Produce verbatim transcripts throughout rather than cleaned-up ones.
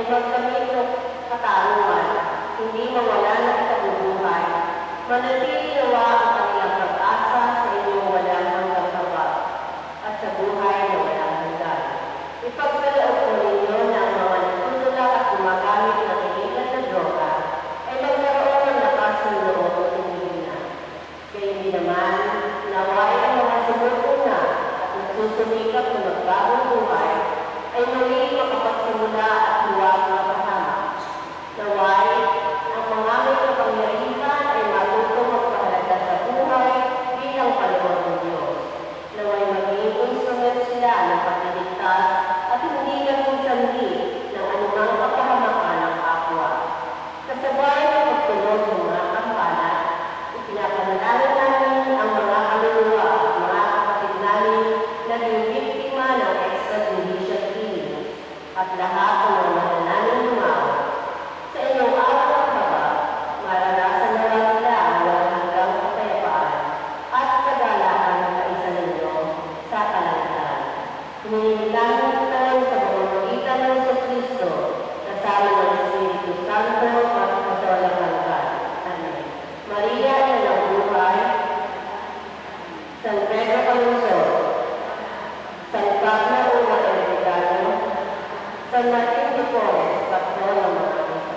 magdamit ng katarungan, hindi mawala ng ikabubuhay. Manatili nawa ang kanilang pag-asa sa inyong walang hanggang habag at sa buhay na walang hanggan. Ipagkaloob po ninyo na ang mga nagtutulak at gumagamit ng illegal na droga ay magkaroon ng lakas ng loob at umihina. Kaya hindi naman, naway ang mga sumutuna at nagsusumikap na magbagong buhay ay muli makapagsimula at huwag mapasama. Naway, ang mga may kapangyarihan ay matutong magpahalaga sa buhay bilang palibot ng Diyos. Naway maging instrument sila ng pagliligtas at hindi naging sanhi ng anumang kapahamakan ng kapwa. Kasabay ng pagtulog ng mga kampana, ipinapanalangin namin ang mga kaluluwa at mga kapatid namin na biktima ng extrajudicial killing at lahat ng mga mananaling lumawa. Sa inyong araw at haba, maranasan na lang nila ang walang hanggang kapayapaan at kagalakan ng kaisa ninyo sa kalangitan. Hinihintang ito sa pamamagitan ng Jesucristo, kasama ng Espiritu Santo at sa walang hanggan. Amen. Maria na ng buhay, San Pedro Calungsod, San Pablo Uma Ermitaño, San Martin de Porres, Patron ng mga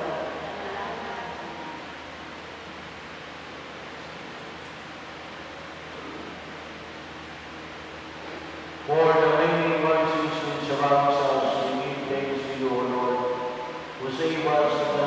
For the many mercies which surround us, we give thanks to you, O Lord, who save us